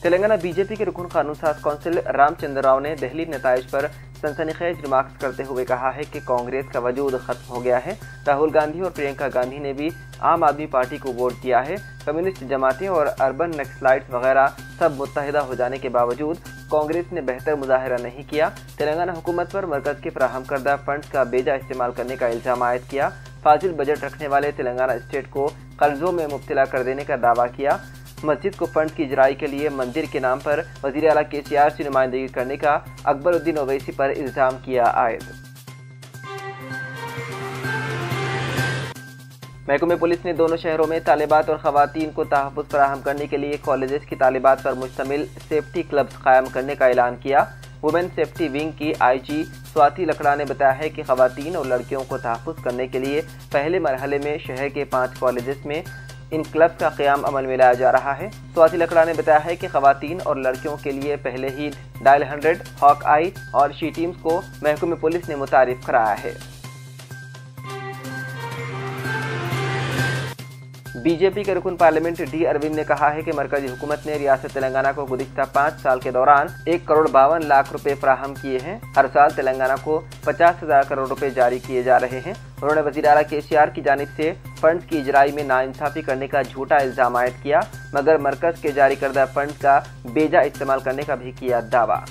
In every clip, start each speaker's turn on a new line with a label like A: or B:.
A: Telangana BJP के रुकन कानून साज कौंसिल रामचंद्र ने दिल्ली नताइज पर सनसनीखेज रिमार्क्स करते हुए कहा है कि कांग्रेस का वजूद खत्म हो गया है। राहुल गांधी और प्रियंका गांधी ने भी आम आदमी पार्टी को वोट दिया है। कम्युनिस्ट जमातें और अर्बन नक्सलाइट्स वगैरह सब मुत्तहिदा हो जाने के बावजूद कांग्रेस ने बेहतर मुजाहरा नहीं किया। तेलंगाना हुकूमत पर मरकज के फराहम करदा फंड्स का बेजा इस्तेमाल करने का इल्जाम आयद किया। फाजिल बजट रखने वाले तेलंगाना स्टेट को कर्जों में मुब्तला कर देने का दावा किया। मस्जिद को फंड की इजराई के लिए मंदिर के नाम पर वज़ीर आला KCR से नुमाइंदगी करने का अकबरुद्दीन ओवैसी पर इल्जाम किया आयद। महकमे पुलिस ने दोनों शहरों में तालिबात और खवातीन को तहफ़्फ़ुज़ फराहम करने के लिए कॉलेजेस की तालिबात पर मुश्तमिल सेफ्टी क्लब्स कायम करने का ऐलान किया। वुमेन सेफ्टी विंग की IG स्वाति लकड़ा ने बताया है कि खवातीन और लड़कियों को तहफ़्फ़ुज़ करने के लिए पहले मरहले में शहर के 5 कॉलेजेस में इन क्लब्स का क़याम अमल में लाया जा रहा है। स्वाति लकड़ा ने बताया है कि खवातीन और लड़कियों के लिए पहले ही डायल 100, हॉक आई और शी टीम्स को महकमे पुलिस ने मुतारिफ कराया है। बीजेपी के रुकन पार्लियामेंट D अरविंद ने कहा है कि मरकजी हुकूमत ने रियासत तेलंगाना को गुज़िश्ता 5 साल के दौरान 1 करोड़ 52 लाख रुपए फराहम किए हैं। हर साल तेलंगाना को 50,000 करोड़ रुपए जारी किए जा रहे हैं। उन्होंने वज़ीर आला KCR की जानिब से फंड्स की इजराई में नाइंसाफ़ी करने का झूठा इल्ज़ाम आयद किया, मगर मरकज़ के जारी करदा फंड्स का बेजा इस्तेमाल करने का भी किया दावा।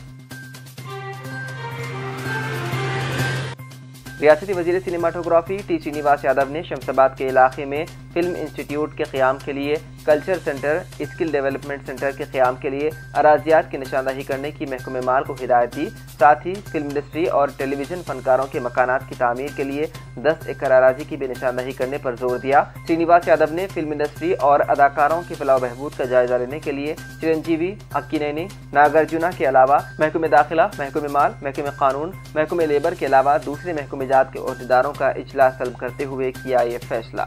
A: रियासती वज़ीर सिनेमाटोग्राफी T श्रीनिवास यादव ने शमशाबाद के इलाके में फिल्म इंस्टीट्यूट के क़याम के लिए culture centre, skill development centre के क़याम के लिए अराजियात की निशानदही करने की महकमे माल को हिदायत दी। साथ ही फिल्म इंडस्ट्री और टेलीविज़न फनकारों के मकानात की तामीर के लिए 10 एकड़ अराजी की भी निशानदही करने पर जोर दिया। श्रीनिवास यादव ने फिल्म इंडस्ट्री और अदाकारों की फलाह बहबूद का जायजा लेने के लिए चिरंजीवी, अक्कीनेनी, नागार्जुना के अलावा महकमे दाखिला, महकमे माल, महकमे कानून, महकमे लेबर के अलावा दूसरे महकमेजात के ओहदेदारों का इजलास तलब करते हुए किया ये फैसला।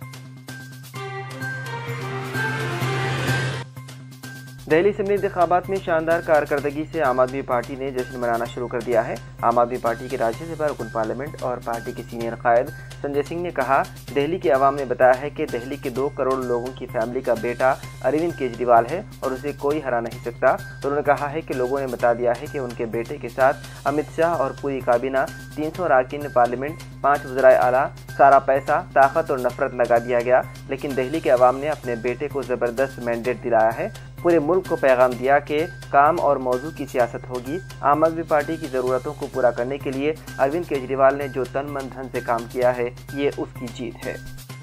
A: दिल्ली असेंबली इंतखाबात में शानदार कारकर्दगी से आम आदमी पार्टी ने जश्न मनाना शुरू कर दिया है। आम आदमी पार्टी के राज्यसभा रुकन पार्लियामेंट और पार्टी के सीनियर कायद संजय सिंह ने कहा, दिल्ली के अवाम ने बताया है कि दिल्ली के 2 करोड़ लोगों की फैमिली का बेटा अरविंद केजरीवाल है और उसे कोई हरा नहीं सकता। उन्होंने कहा है कि लोगों ने बता दिया है कि उनके बेटे के साथ अमित शाह और पूरी काबीना, 300 अरकान पार्लियामेंट, 5 वज़राए आला, सारा पैसा, ताकत और नफरत लगा दिया गया, लेकिन दिल्ली के अवाम ने अपने बेटे को ज़बरदस्त मैंडेट दिलाया है। पूरे मुल्क को पैगाम दिया कि काम और मौजू की सियासत होगी। आम आदमी पार्टी की ज़रूरतों को पूरा करने के लिए अरविंद केजरीवाल ने जो तन मन धन से काम किया है, ये उसकी जीत है।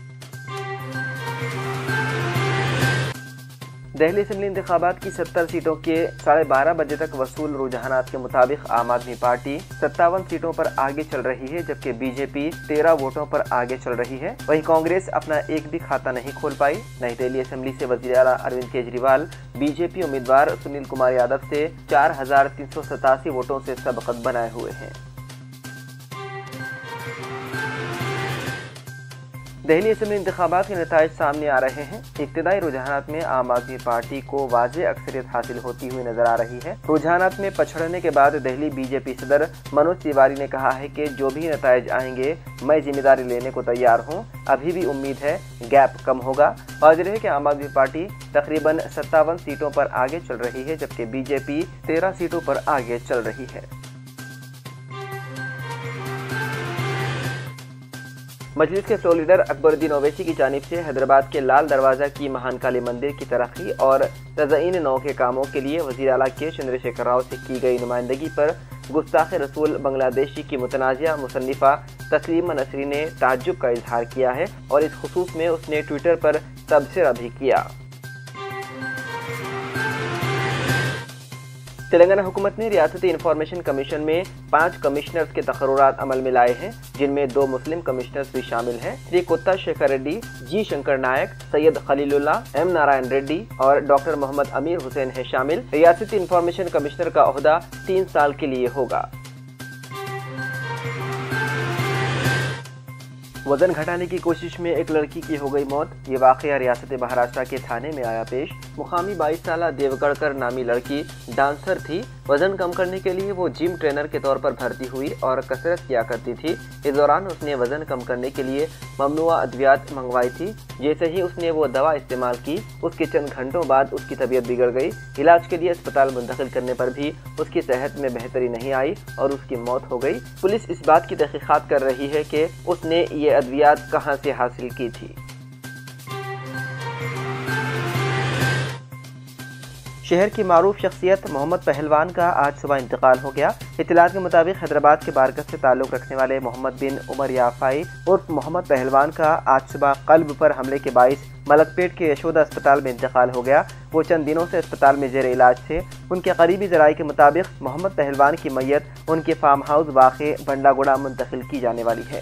A: दिल्ली असेंबली इंतखाबात की 70 सीटों के 12:30 बजे तक वसूल रुझानात के मुताबिक आम आदमी पार्टी 57 सीटों पर आगे चल रही है, जबकि बीजेपी 13 वोटों पर आगे चल रही है। वहीं कांग्रेस अपना एक भी खाता नहीं खोल पाई। नई दिल्ली असेंबली से वज़ीर आला अरविंद केजरीवाल बीजेपी उम्मीदवार सुनील कुमार यादव से 4,387 वोटों से सबकत बनाए हुए हैं। दिल्ली असेंबली इंतखाबात के नताइज सामने आ रहे हैं। इब्तिदाई रुझानात में आम आदमी पार्टी को वाज़ेह अक्सरियत हासिल होती हुई नजर आ रही है। रुझानात में पछड़ने के बाद दिल्ली बीजेपी सदर मनोज तिवारी ने कहा है कि जो भी नताइज आएंगे मैं जिम्मेदारी लेने को तैयार हूं। अभी भी उम्मीद है गैप कम होगा। वाज़ेह है कि आम आदमी पार्टी तकरीबन 57 सीटों पर आगे चल रही है, जबकि बीजेपी 13 सीटों पर आगे चल रही है। मजलिस के फ्लोर लीडर अकबरुद्दीन ओवैसी की जानिब से हैदराबाद के लाल दरवाज़ा की महान काली मंदिर की तरक्की और तज़ईन नौ के कामों के लिए वज़ीर आला के चंद्रशेखर राव से की गई नुमाइंदगी पर गुस्ताख रसूल बांग्लादेशी की मुतनाज़िया मुसन्निफ़ा तस्लीमा नसरी ने ताज्जुब का इजहार किया है और इस खुसूस में उसने ट्विटर पर तबसरा भी किया। तेलंगाना हुकूमत ने रियासती इंफॉर्मेशन कमीशन में 5 कमिश्नर्स के तकर्रुरात अमल में लाए हैं, जिनमें 2 मुस्लिम कमिश्नर्स भी शामिल हैं। श्री कोत्ता शेखर रेड्डी, जी शंकर नायक, सैयद खलीलुल्लाह, एम नारायण रेड्डी और डॉक्टर मोहम्मद अमीर हुसैन है शामिल। रियासती इंफॉर्मेशन कमिश्नर का ओहदा 3 साल के लिए होगा। वजन घटाने की कोशिश में एक लड़की की हो गई मौत। ये वाकया रियासत महाराष्ट्र के थाने में आया पेश। مقامی 22 سالہ دیوگڑکر نامی لڑکی ڈانسر تھی۔ وزن کم کرنے کے لیے وہ جم ٹرینر کے طور پر بھرتی ہوئی اور کسرت کیا کرتی تھی۔ اس دوران اس نے وزن کم کرنے کے لیے ممنوع ادویات منگوائی تھی۔ جیسے ہی اس نے وہ دوا استعمال کی، اس کے چند گھنٹوں بعد اس کی طبیعت بگڑ گئی۔ علاج کے لیے اسپتال منتقل کرنے پر بھی اس کی صحت میں بہتری نہیں آئی اور اس کی موت ہو گئی۔ پولیس اس بات کی تحقیقات کر رہی ہے کہ اس نے یہ ادویات کہاں سے حاصل کی تھی۔ شہر کی معروف شخصیت محمد پہلوان کا آج صبح انتقال ہو گیا۔ اطلاعات کے مطابق حیدرآباد کے بارگس سے تعلق رکھنے والے محمد بن عمر یافائی عرف محمد پہلوان کا آج صبح قلب پر حملے کے باعث ملک پیٹ کے یشودا اسپتال میں انتقال ہو گیا۔ وہ چند دنوں سے اسپتال میں زیر علاج تھے۔ ان کے قریبی ذرائع کے مطابق محمد پہلوان کی میت ان کے فارم ہاؤس واقع بنڈا گوڑا منتقل کی جانے والی ہے۔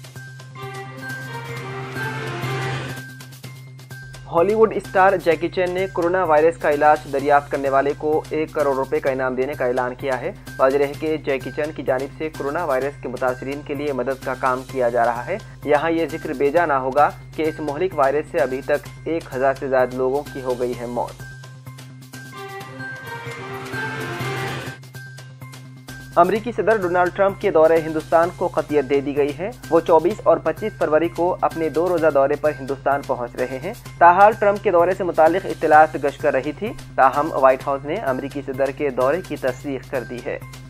A: ہالی ووڈ اسٹار جیکی چین نے کورونا وائرس کا علاج دریافت کرنے والے کو 1 کروڑ روپے کا انعام دینے کا اعلان کیا ہے۔ واضح ہے کہ جیکی چین کی جانب سے کورونا وائرس کے متاثرین کے لیے مدد کا کام کیا جا رہا ہے۔ یہاں یہ ذکر بیجا نہ ہوگا کہ اس مہلک وائرس سے ابھی تک 1000 سے زائد لوگوں کی ہو گئی ہے موت۔ امریکی صدر ڈونلڈ ٹرمپ کے دورے ہندوستان کو قطعیت دے دی گئی ہے۔ وہ 24 اور 25 فروری کو اپنے 2 روزہ دورے پر ہندوستان پہنچ رہے ہیں۔ تاحال ٹرمپ کے دورے سے متعلق اطلاعات گشت کر رہی تھی، تاہم وائٹ ہاؤس نے امریکی صدر کے دورے کی تصدیق کر دی ہے۔